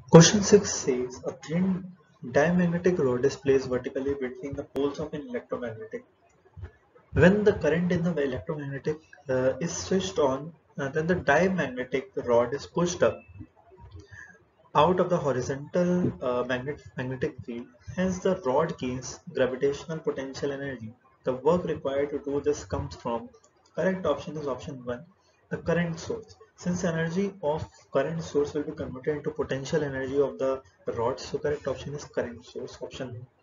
Question 6 says a thin diamagnetic rod is placed vertically between the poles of an electromagnetic. When the current in the electromagnetic is switched on, then the diamagnetic rod is pushed up out of the horizontal magnetic field. Hence, the rod gains gravitational potential energy. The work required to do this comes from correct option is option 1, the current source. Since energy of current source will be converted into potential energy of the rod, so correct option is current source option 1.